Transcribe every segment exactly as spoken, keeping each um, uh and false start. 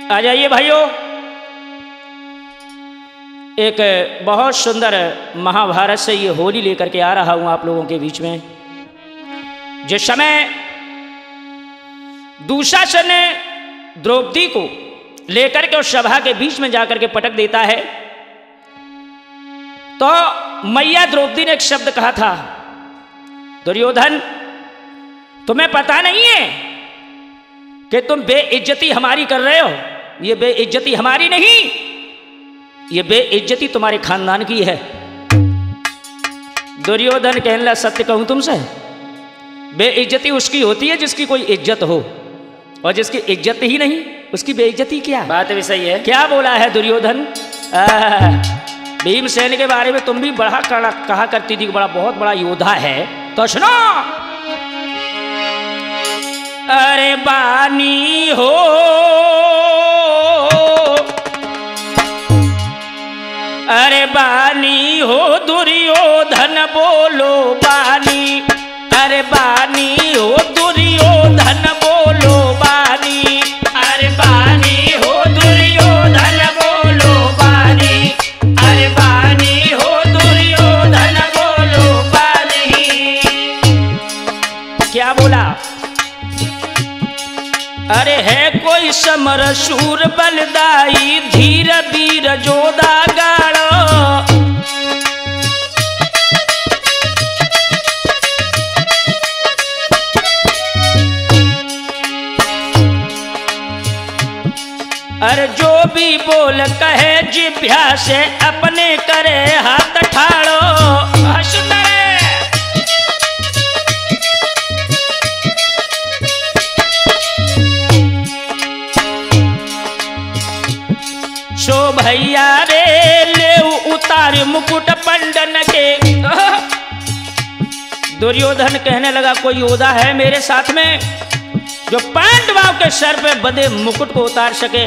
आ जाइए भाइयों, एक बहुत सुंदर महाभारत से ये होली लेकर के आ रहा हूं आप लोगों के बीच में। जिस समय दुशासन ने द्रौपदी को लेकर के उस सभा के बीच में जाकर के पटक देता है, तो मैया द्रौपदी ने एक शब्द कहा था, दुर्योधन तुम्हें पता नहीं है कि तुम बेइज्जती हमारी कर रहे हो। ये बेइज्जती हमारी नहीं, ये बेइज्जती तुम्हारे खानदान की है। दुर्योधन कहने लगा, सत्य कहूं तुमसे, बेइज्जती उसकी होती है जिसकी कोई इज्जत हो, और जिसकी इज्जत ही नहीं उसकी बेइज्जती क्या। बात भी सही है। क्या बोला है दुर्योधन? भीमसेन के बारे में तुम भी बड़ा कहा करती थी, बड़ा बहुत बड़ा योद्धा है। तो सुनो, अरे बानी हो अरे बानी हो दुर्योधन बोलो बानी, अरे बानी हो दुर्योधन बोलो बानी, अरे बानी हो दुर्योधन बोलो बानी, अरे बानी हो दुर्योधन बोलो बानी। क्या बोला? अरे है कोई समर शूर बलदाई, धीर वीर जोधा गाड़ो, अरे जो भी बोल कहे जिभ्या से अपने करे हाथ ठाड़ो। सो भैया रे ले उतार मुकुट पंडन के। दुर्योधन कहने लगा, कोई योद्धा है मेरे साथ में जो पांडवों के सर पे बंधे मुकुट को उतार सके?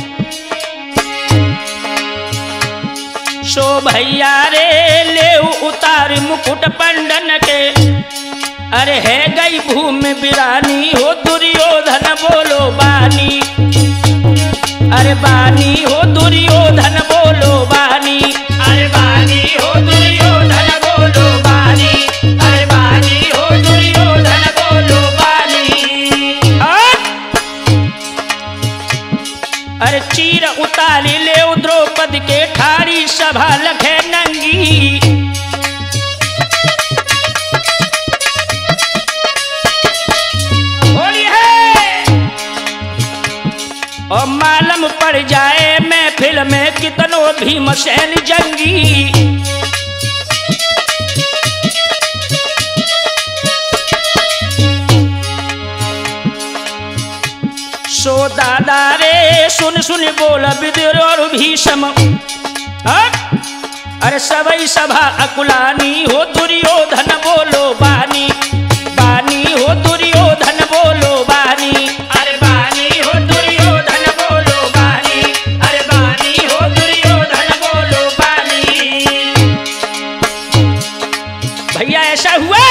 सो भैया रे ले उतार मुकुट पंडन के, अरे है गई भूमि बिरानी हो दुर्योधन बोलो बानी, अरे बानी हो दुर्योधन बोलो बानी, अरे बानी हो दुर्योधन बोलो बानी, अरे बानी हो दुर्योधन बोलो बानी। अरे चीर उतारी ले द्रौपदी के ठाड़ी, सभा लखे नंगी, होली है और मालूम पड़ जाए महफिल में कितनो भीमसेन जंगी। सो दादा रे सुन सुन बोल विदुर और भीष्म, अरे सबई सभा अकुलानी हो दुर्योधन बोलो बानी, बानी हो दुर्योधन बोलो बानी, अरे बानी हो दुर्योधन बोलो बानी, अरे बानी हो दुर्योधन बोलो बानी। भैया ऐसा हुआ,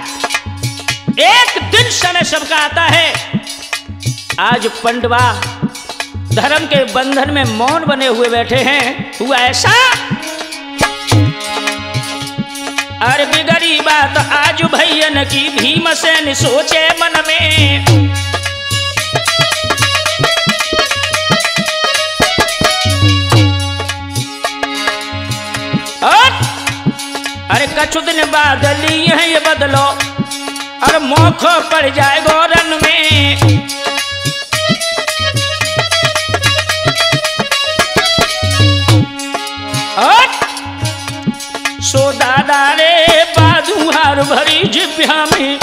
एक दिन समय सबका आता है। आज पंडवा धर्म के बंधन में मौन बने हुए बैठे हैं। हुआ ऐसा, अरे बिगड़ी बात आज भैयन की, भीमसेन सोचे मन में, और अरे कछु दिन बाद ली है ये बदलो, और मौका पड़ जाए गौरन में। और सो दादा रे बाजू हार भरी जिभ्या में,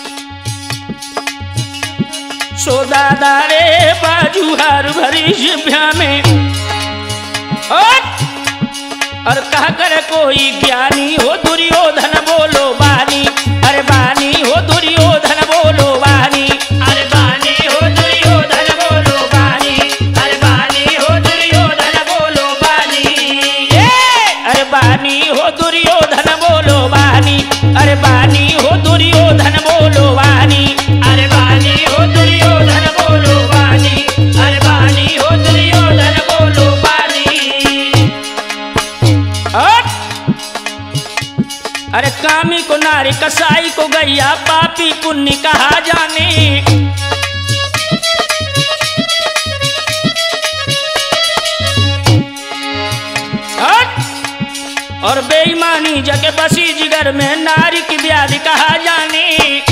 सो दादा रे बाजू हार भरी जिभ्या में, और और कहा करे कोई ज्ञानी हो दुर्योधन बोलो बानी, अरे बानी हो दुर्योधन बोलो बानी, अरे बानी हो दुर्योधन बोलो बानी, अरे बानी हो दुर्योधन बोलो बानी, अरे बानी हो दुर्योधन बोलो बानी, अरे बानी हो दुर्योधन बोलो बानी, अरे बानी हो दुर्योधन बोलो बानी, अरे बानी हो दुर्योधन कसाई को गैया पापी पुण्य कहा जाने। और बेईमानी जगे बसी जिगर में नारी की व्याधि कहा जाने।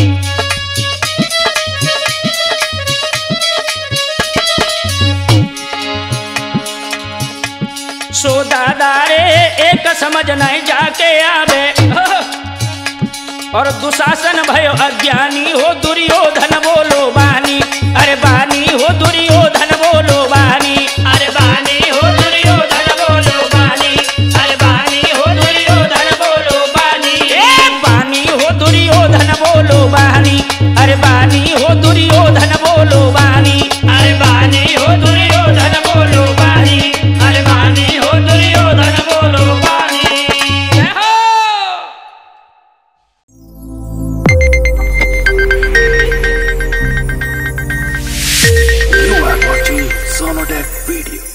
सो दादा रे एक समझ नहीं जाके आवे। और दुशासन भयो अज्ञानी हो दुर्योधन बोलो बानी। अरे बानी हो दुर्योधन बोलो बानी। अरे बानी हो दुर्योधन बोलो बानी। अरे बानी हो दुर्योधन बोलो बानी। ए बानी हो दुर्योधन बोलो बानी। अरे बानी हो दुर्योधन बोलो बानी। अरे बानी हो दुर्योधन बोलो बानी। अरे बानी हो दुर्योधन बोलो बानी। You are watching Sonodec Video.